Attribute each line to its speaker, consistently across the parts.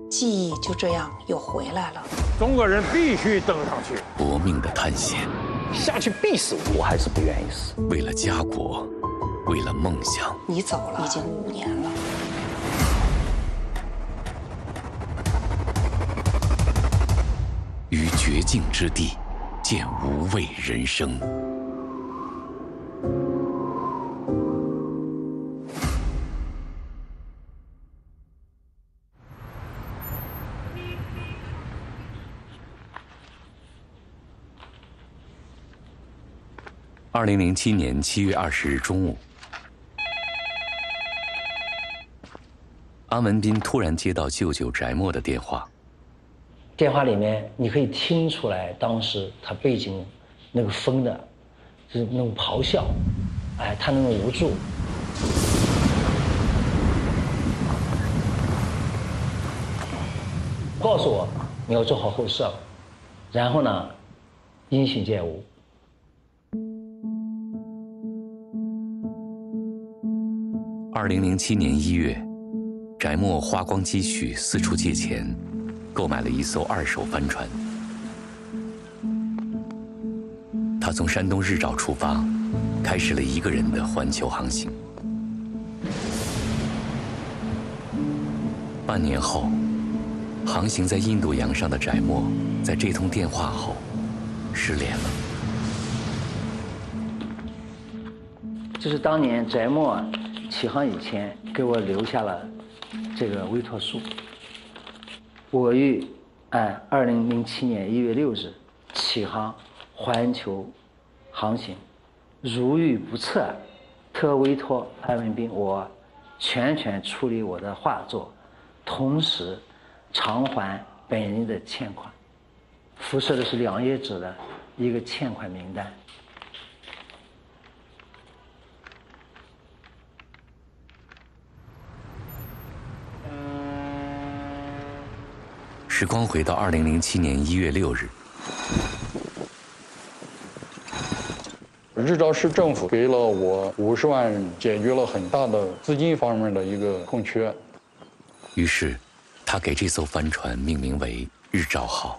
Speaker 1: 记忆就这样又回来了。
Speaker 2: 中国人必须登上去，
Speaker 3: 搏命的探险，
Speaker 4: 下去必死，我还是不愿意死。
Speaker 3: 为了家国，为了梦想。
Speaker 1: 你走了，已经5年了。
Speaker 3: 于绝境之地，见无畏人生。2007年7月20日中午，阿文斌突然接到舅舅翟墨的电话。
Speaker 5: 电话里面你可以听出来，当时他背景那个风的，就是那种咆哮，哎，他那种无助。告诉我你要做好后事，然后呢，音讯皆无。
Speaker 3: 2007年1月，翟墨花光积蓄，四处借钱，购买了一艘2手帆船。他从山东日照出发，开始了一个人的环球航行。半年后，航行在印度洋上的翟墨，在这通电话后失联了。
Speaker 5: 这是当年翟墨起航以前给我留下了这个委托书。我于按2007年1月6日起航环球航行，如遇不测，特委托阿文斌我全权处理我的画作，同时偿还本人的欠款。附设的是2页纸的一个欠款名单。
Speaker 3: 时光回到2007年1月6日，
Speaker 6: 日照市政府给了我50万，解决了很大的资金方面的一个空缺。
Speaker 3: 于是，他给这艘帆船命名为“日照号”。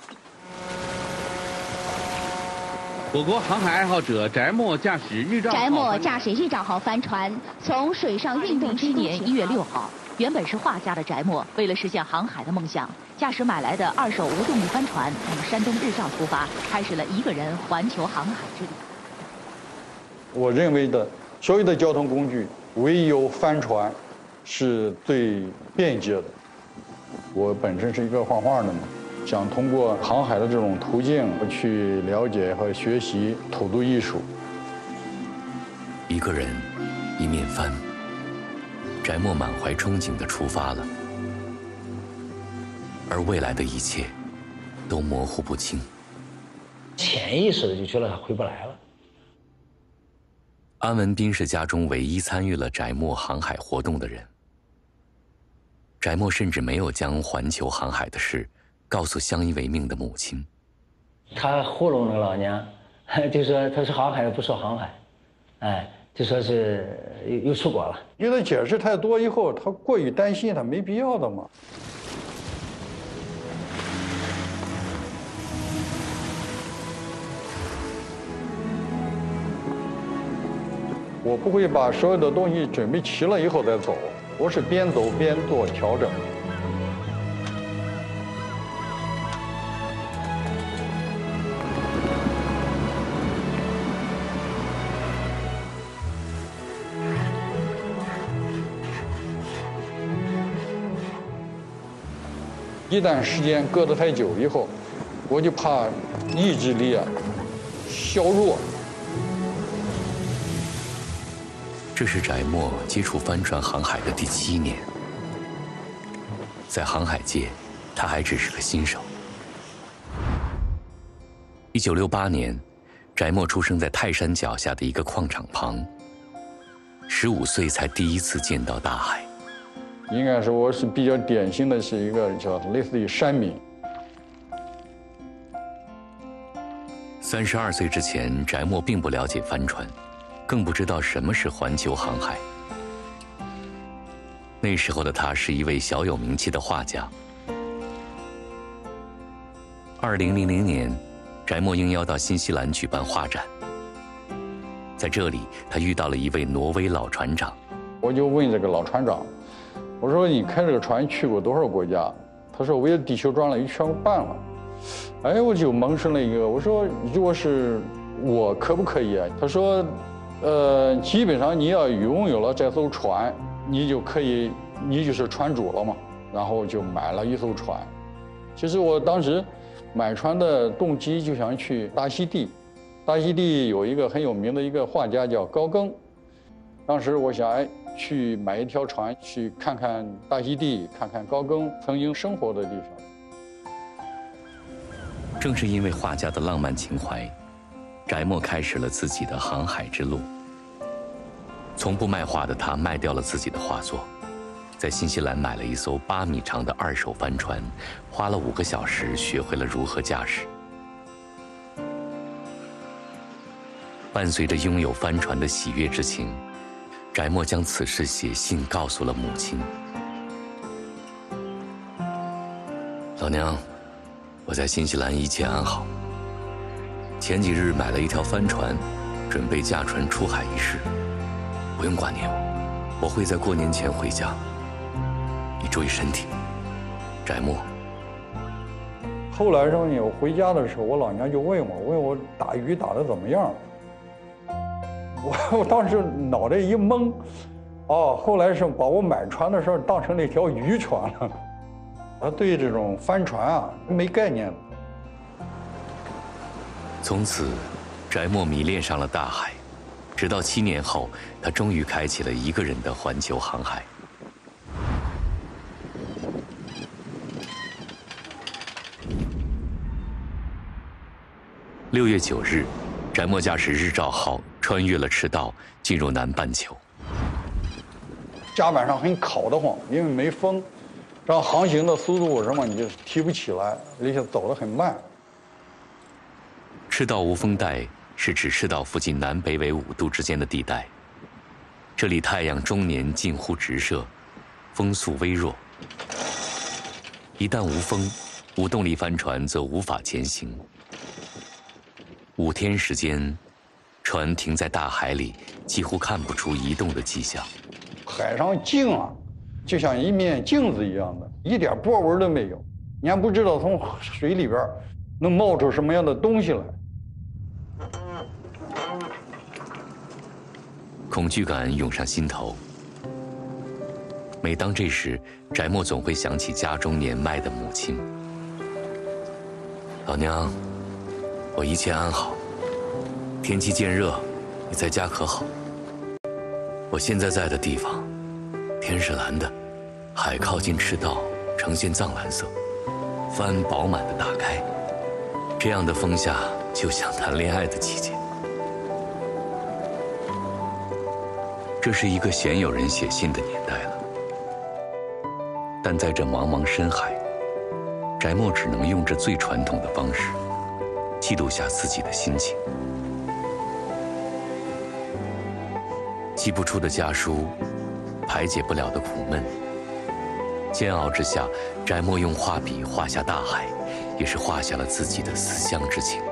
Speaker 7: 我国航海爱好者翟墨驾驶日照号帆船从水上运动7年1月6号。原本是画家的翟墨，为了实现航海的梦想，驾驶买来的2手无动力帆船，从山东日照出发，开始了一个人环球航海之旅。
Speaker 6: 我认为的所有的交通工具，唯有帆船是最便捷的。我本身是一个画画的嘛，想通过航海的这种途径去了解和学习土著艺术。
Speaker 3: 一个人，一面帆。翟墨满怀憧憬地出发了，而未来的一切都模糊不清。
Speaker 5: 潜意识的就觉得他回不来了。
Speaker 3: 安文斌是家中唯一参与了翟墨航海活动的人。翟墨甚至没有将环球航海的事告诉相依为命的母亲。
Speaker 5: 他糊弄了老娘，就说他是航海不说航海，哎。就说是又出国了，
Speaker 6: 因为他解释太多以后，他过于担心，他没必要的嘛。我不会把所有的东西准备齐了以后再走，我是边走边做调整。一旦时间搁得太久以后，我就怕意志力削弱。
Speaker 3: 这是翟墨接触帆船航海的第7年，在航海界，他还只是个新手。1968年，翟墨出生在泰山脚下的一个矿场旁，15岁才第一次见到大海。
Speaker 6: 应该说我是比较典型的是一个叫类似于山民。
Speaker 3: 32岁之前，翟墨并不了解帆船，更不知道什么是环球航海。那时候的他是一位小有名气的画家， 2000年，翟墨应邀到新西兰举办画展。在这里，他遇到了一位挪威老船长。
Speaker 6: 我就问这个老船长，我说你开这个船去过多少国家？他说围着地球转了1圈半了。哎，我就萌生了一个，我说如果是我可不可以啊？他说，基本上你要拥有了这艘船，你就是船主了嘛。然后就买了一艘船。其实我当时买船的动机就想去大溪地，大溪地有一个很有名的一个画家叫高更。当时我想，哎，去买一条船，去看看大溪地，看看高更曾经生活的地方。
Speaker 3: 正是因为画家的浪漫情怀，翟墨开始了自己的航海之路。从不卖画的他卖掉了自己的画作，在新西兰买了一艘8米长的2手帆船，花了5个小时学会了如何驾驶。伴随着拥有帆船的喜悦之情，翟墨将此事写信告诉了母亲。老娘，我在新西兰一切安好。前几日买了一条帆船，准备驾船出海一试。不用挂念我，我会在过年前回家。你注意身体，翟墨。
Speaker 6: 后来我回家的时候，我老娘就问我打鱼打得怎么样？我当时脑袋一懵，后来是把我买船的事儿当成那条渔船了。他对这种帆船啊没概念。
Speaker 3: 从此，翟墨迷恋上了大海，直到7年后，他终于开启了一个人的环球航海。6月9日，翟墨驾驶日照号穿越了赤道，进入南半球。
Speaker 6: 甲板上很烤得慌，因为没风，然后航行的速度你就提不起来，而且走得很慢。
Speaker 3: 赤道无风带是指赤道附近南北纬5度之间的地带，这里太阳终年近乎直射，风速微弱。一旦无风，无动力帆船则无法前行。5天时间，船停在大海里，几乎看不出移动的迹象。
Speaker 6: 海上静啊，就像一面镜子一样的，一点波纹都没有。你还不知道从水里边能冒出什么样的东西来。
Speaker 3: 恐惧感涌上心头。每当这时，翟墨总会想起家中年迈的母亲。老娘，我一切安好。天气渐热，你在家可好？我现在在的地方，天是蓝的，海靠近赤道，呈现藏蓝色，帆饱满的打开。这样的风下，就像谈恋爱的季节。这是一个鲜有人写信的年代了，但在这茫茫深海，翟墨只能用这最传统的方式，记录下自己的心情。寄不出的家书，排解不了的苦闷。煎熬之下，翟墨用画笔画下大海，也是画下了自己的思乡之情。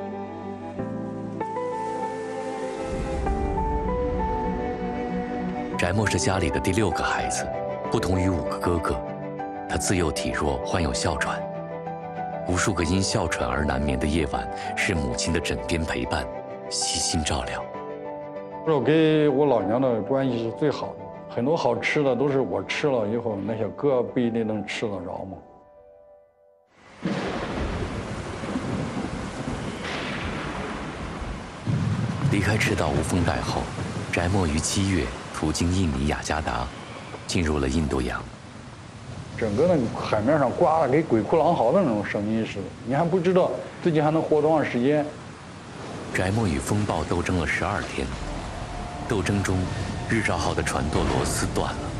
Speaker 3: 翟墨是家里的第6个孩子，不同于5个哥哥，他自幼体弱，患有哮喘。无数个因哮喘而难眠的夜晚，是母亲的枕边陪伴，悉心照料。
Speaker 6: 我跟我老娘的关系是最好的，很多好吃的都是我吃了以后，那些哥不一定能吃得着嘛。
Speaker 3: 离开赤道无风带后，翟墨于7月途经印尼雅加达，进入了印度洋。
Speaker 6: 整个那个海面上刮了跟鬼哭狼嚎的那种声音似的，你还不知道自己还能活多长时间。
Speaker 3: 翟墨与风暴斗争了12天，斗争中，日照号的船舵螺丝断了。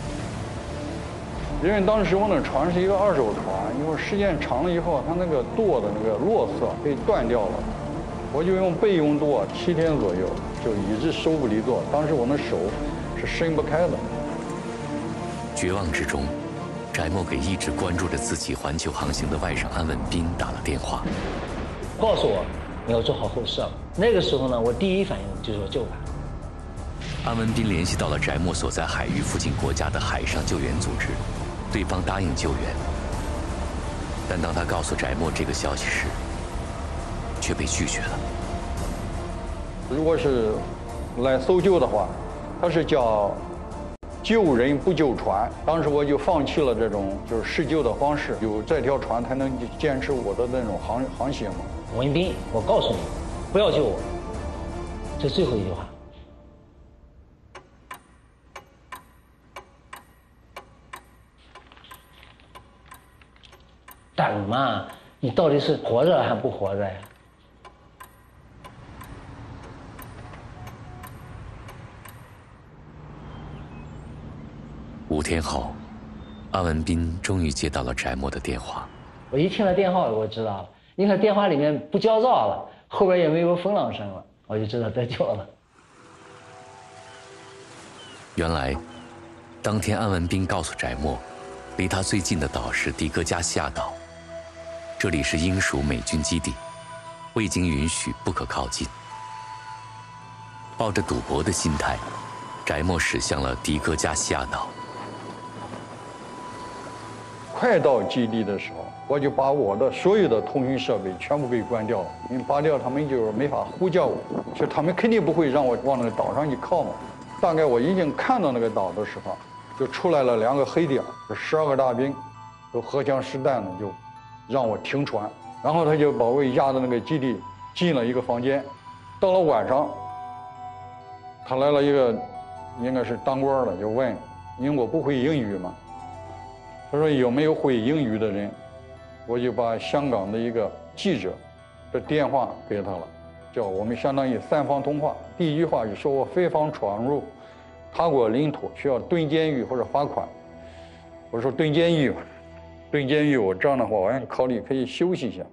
Speaker 6: 因为当时我那船是一个2手船，因为时间长了以后，它那个舵的那个螺丝被断掉了，我就用备用舵7天左右，就一直手不离舵。当时我那手是伸不开的。
Speaker 3: 绝望之中，翟翟墨给一直关注着自己环球航行的外甥安文彬打了电话，
Speaker 5: 告诉我你要做好后事了。那个时候呢，我第一反应就是说救他。
Speaker 3: 安文彬联系到了翟墨所在海域附近国家的海上救援组织，对方答应救援。但当他告诉翟墨这个消息时，却被拒绝了。
Speaker 6: 如果是来搜救的话，他是叫救人不救船。当时我就放弃了这种就是施救的方式，有这条船才能坚持我的那种航行嘛。
Speaker 5: 文彬，我告诉你，不要救我，这最后一句话。等嘛，你到底是活着还不活着呀？
Speaker 3: 5天后，安文彬终于接到了翟墨的电话。
Speaker 5: 我一听了电话，我知道了，因为他电话里面不焦躁了，后边也没有风浪声了，我就知道得救了。
Speaker 3: 原来，当天安文彬告诉翟墨，离他最近的岛是迪戈加西亚岛，这里是英属美军基地，未经允许不可靠近。抱着赌博的心态，翟墨驶向了迪戈加西亚岛。
Speaker 6: 快到基地的时候，我就把我的所有的通讯设备全部给关掉了，因为拔掉他们就没法呼叫我，就他们肯定不会让我往那个岛上去靠嘛。大概我已经看到那个岛的时候，就出来了2个黑点，12个大兵，有荷枪实弹的，就让我停船。然后他就把我押到那个基地，进了一个房间。到了晚上，他来了一个，应该是当官的，就问，因为我不会英语嘛。他说有没有会英语的人？我就把香港的一个记者的电话给他了，叫我们相当于3方通话。第一句话就说我非法闯入他国领土，需要蹲监狱或者罚款。我说蹲监狱吧，蹲监狱我这样的话，我考虑可以休息一下。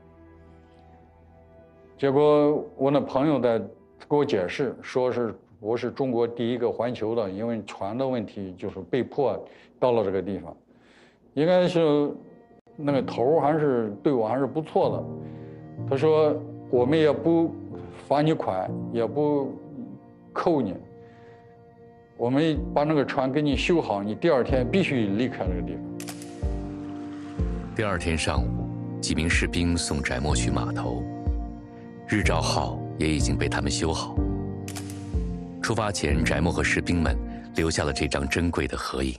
Speaker 6: 结果我那朋友在给我解释，说是我是中国第一个环球的，因为船的问题，就是被迫到了这个地方。应该是那个头还是对我还是不错的。他说我们也不罚你款，也不扣你，我们把那个船给你修好，你第2天必须离开这个地方。
Speaker 3: 第2天上午，几名士兵送翟墨去码头，日照号也已经被他们修好。出发前，翟墨和士兵们留下了这张珍贵的合影。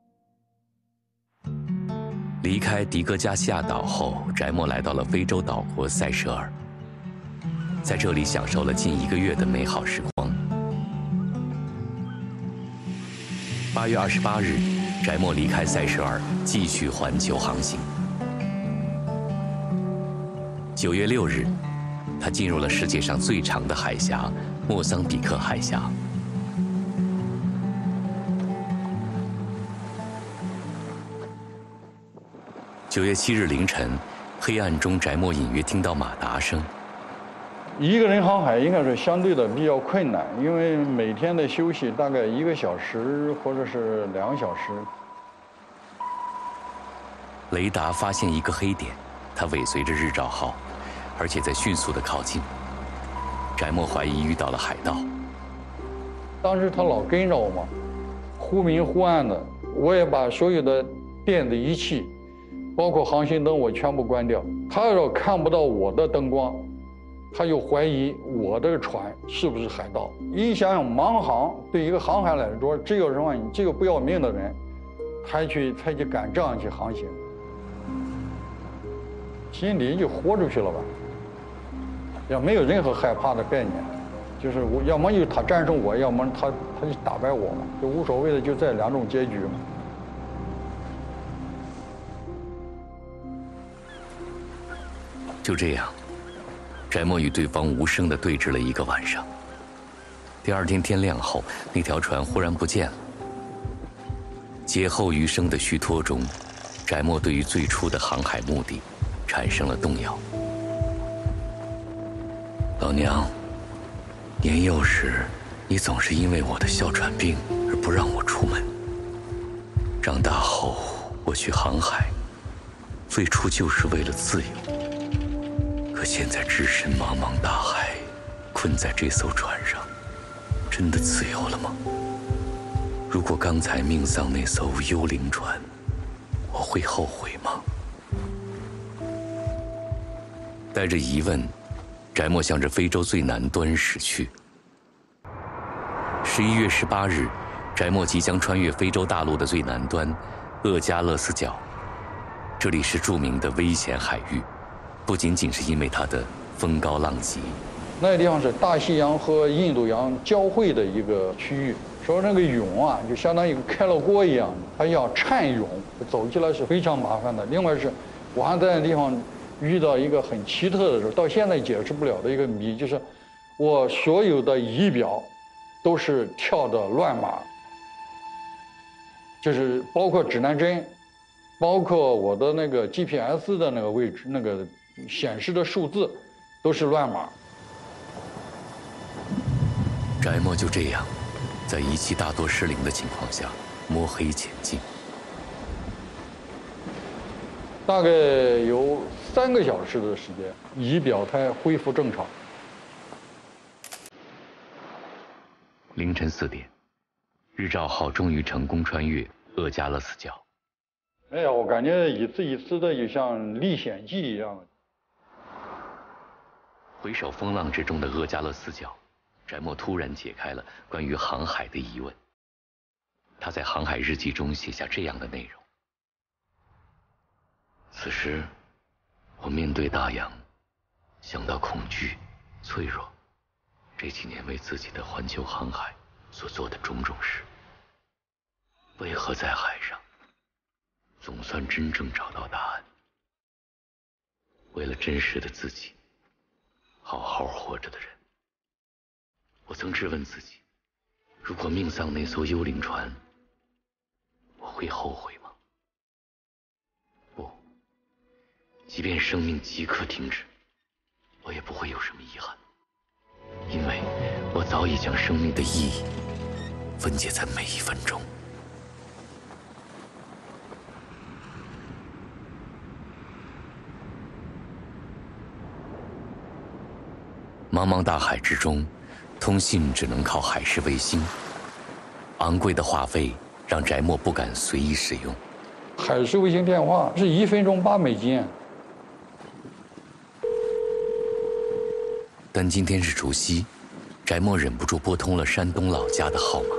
Speaker 3: 离开迪戈加西亚岛后，翟墨来到了非洲岛国塞舌尔，在这里享受了近1个月的美好时光。8月28日，翟墨离开塞舌尔，继续环球航行。9月6日，他进入了世界上最长的海峡——莫桑比克海峡。9月7日凌晨，黑暗中，翟墨隐约听到马达声。
Speaker 6: 一个人航海应该是相对的比较困难，因为每天的休息大概1个小时或者是2个小时。
Speaker 3: 雷达发现一个黑点，它尾随着日照号，而且在迅速的靠近。翟墨怀疑遇到了海盗。
Speaker 6: 当时他老跟着我嘛，忽明忽暗的，我也把所有的电子仪器，包括航行灯我全部关掉。他要看不到我的灯光，他就怀疑我这个船是不是海盗。一想想盲航对一个航海来说，只有什么？你这个不要命的人，才去敢这样去航行，心里就豁出去了吧。也没有任何害怕的概念，就是我要么就他战胜我，要么他就打败我嘛，就无所谓的，就这2种结局嘛。
Speaker 3: 就这样，翟墨与对方无声地对峙了1个晚上。第2天天亮后，那条船忽然不见了。劫后余生的虚脱中，翟墨对于最初的航海目的产生了动摇。老娘，年幼时，你总是因为我的哮喘病而不让我出门。长大后， 我去航海，最初就是为了自由。可现在置身茫茫大海，困在这艘船上，真的自由了吗？如果刚才命丧那艘幽灵船，我会后悔吗？带着疑问，翟墨向着非洲最南端驶去。11月18日，翟墨即将穿越非洲大陆的最南端厄加勒斯角。这里是著名的危险海域，不仅仅是因为它的风高浪急。
Speaker 6: 那个地方是大西洋和印度洋交汇的一个区域，说那个涌啊，就相当于开了锅一样，它要颤涌，走起来是非常麻烦的。另外是，我还在那地方遇到一个很奇特的事，到现在解释不了的一个谜，就是我所有的仪表都是跳的乱码，就是包括指南针，包括我的那个 GPS 的那个位置，那个显示的数字都是乱码。
Speaker 3: 翟墨就这样，在仪器大多失灵的情况下，摸黑前进。
Speaker 6: 大概有3个小时的时间，仪表才恢复正常。
Speaker 3: 凌晨4点，日照号终于成功穿越厄加勒斯角。
Speaker 6: 哎呀，我感觉一次一次的，就像历险记一样。
Speaker 3: 回首风浪之中的厄加勒斯角，翟墨突然解开了关于航海的疑问。他在航海日记中写下这样的内容：此时，我面对大洋，想到恐惧、脆弱，这几年为自己的环球航海所做的种种事。为何在海上，总算真正找到答案？为了真实的自己，好好活着的人，我曾质问自己：如果命丧那艘幽灵船，我会后悔吗？不，即便生命即刻停止，我也不会有什么遗憾，因为我早已将生命的意义分解在每一分钟。茫茫大海之中，通信只能靠海事卫星。昂贵的话费让翟墨不敢随意使用。
Speaker 6: 海事卫星电话是1分钟8美金。
Speaker 3: 但今天是除夕，翟墨忍不住拨通了山东老家的号码。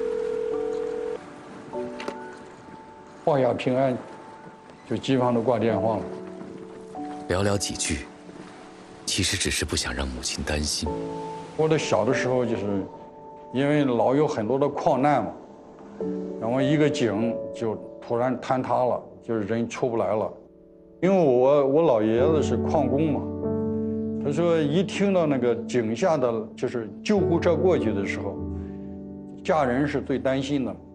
Speaker 6: 报下平安，就基本上都挂电话了。
Speaker 3: 寥寥几句，其实只是不想让母亲担心。
Speaker 6: 我的小的时候，就是因为老有很多的矿难嘛，然后一个井就突然坍塌了，就是人出不来了。因为我老爷子是矿工嘛，他说一听到那个井下的就是救护车过去的时候，家人是最担心的。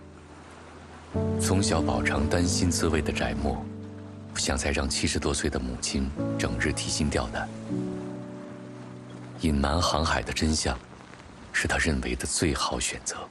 Speaker 3: 从小饱尝担心滋味的翟墨，不想再让70多岁的母亲整日提心吊胆。隐瞒航海的真相，是他认为的最好选择。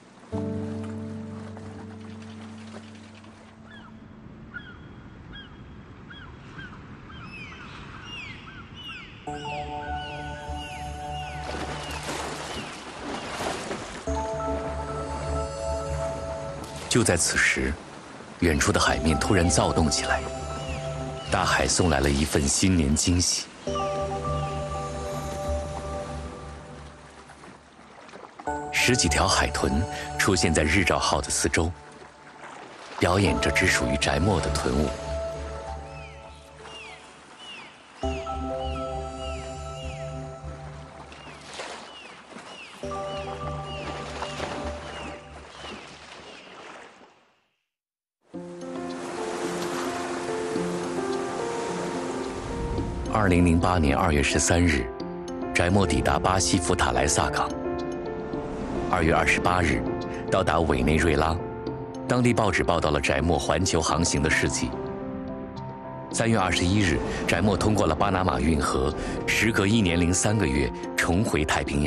Speaker 3: 就在此时，远处的海面突然躁动起来，大海送来了一份新年惊喜。10几条海豚出现在日照号的四周，表演着只属于翟墨的豚舞。2008年2月13日，翟墨抵达巴西福塔莱萨港。2月28日，到达委内瑞拉，当地报纸报道了翟墨环球航行的事迹。3月21日，翟墨通过了巴拿马运河，时隔1年零3个月重回太平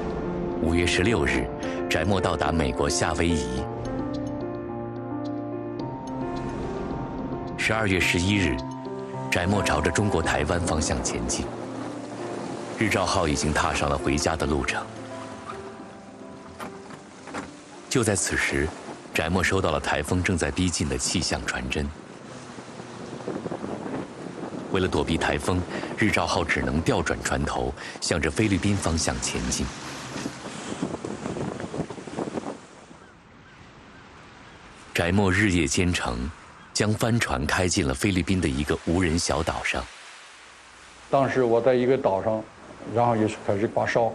Speaker 3: 洋。5月16日，翟墨到达美国夏威夷。 12月11日，翟墨朝着中国台湾方向前进。日照号已经踏上了回家的路程。就在此时，翟墨收到了台风正在逼近的气象传真。为了躲避台风，日照号只能调转船头，向着菲律宾方向前进。翟墨日夜兼程，将帆船开进了菲律宾的一个无人小岛上。
Speaker 6: 当时我在一个岛上，然后也是开始发烧。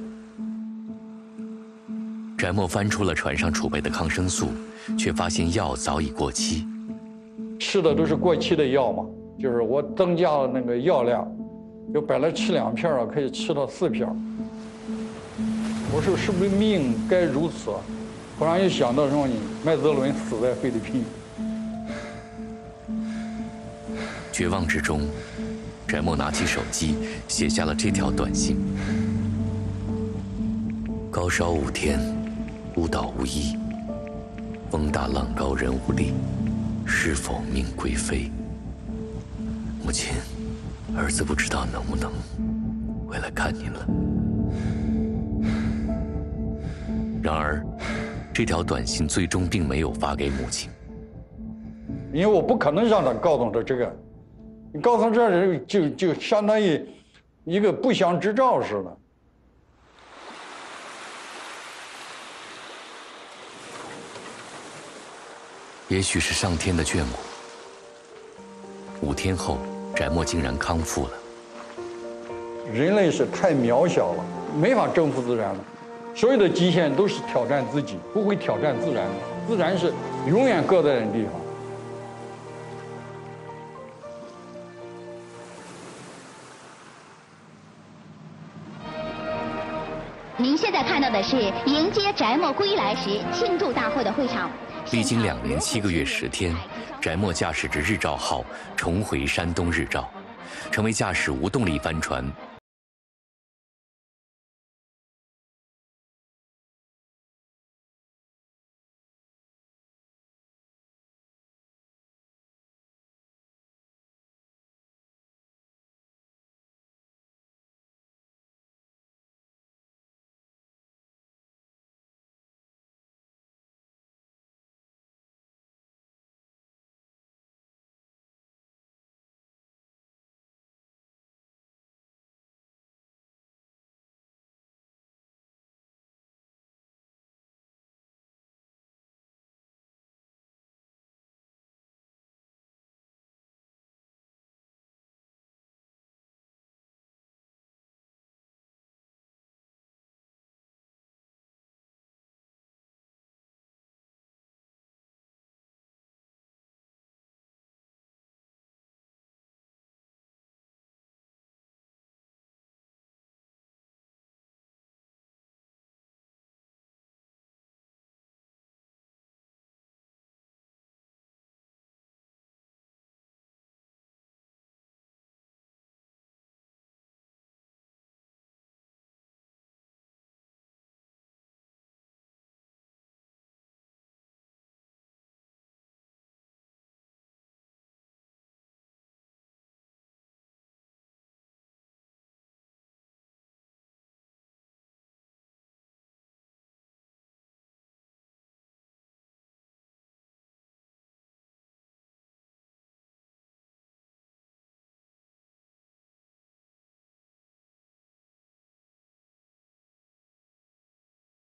Speaker 3: 翟墨翻出了船上储备的抗生素，却发现药早已过期。
Speaker 6: 吃的都是过期的药嘛，就是我增加了那个药量，就本来吃2片可以吃到4片。我说是不是命该如此？忽然又想到说，麦哲伦死在菲律宾。
Speaker 3: 绝望之中，翟墨拿起手机，写下了这条短信：高烧5天，孤岛无依，风大浪高人无力，是否命归非？母亲，儿子不知道能不能回来看您了。然而，这条短信最终并没有发给母亲，
Speaker 6: 因为我不可能让他告诉他这个，你告诉这人就相当于一个不祥之兆似的。
Speaker 3: 也许是上天的眷顾，5天后，翟墨竟然康复了。
Speaker 6: 人类是太渺小了，没法征服自然了。所有的极限都是挑战自己，不会挑战自然的。自然是永远搁在那地方。
Speaker 8: 您现在看到的是迎接翟墨归来时庆祝大会的会场。
Speaker 3: 历经2年7个月10天，翟墨驾驶着日照号重回山东日照，成为驾驶无动力帆船